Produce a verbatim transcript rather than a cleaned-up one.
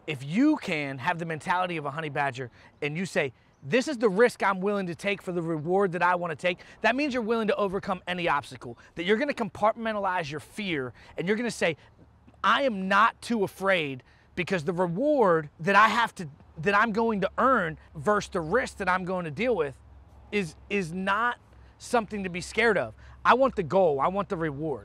If you can have the mentality of a honey badger and you say, this is the risk I'm willing to take for the reward that I want to take, that means you're willing to overcome any obstacle, that you're going to compartmentalize your fear and you're going to say, I am not too afraid because the reward that I have to, that I'm going to earn versus the risk that I'm going to deal with is, is not something to be scared of. I want the goal, I want the reward.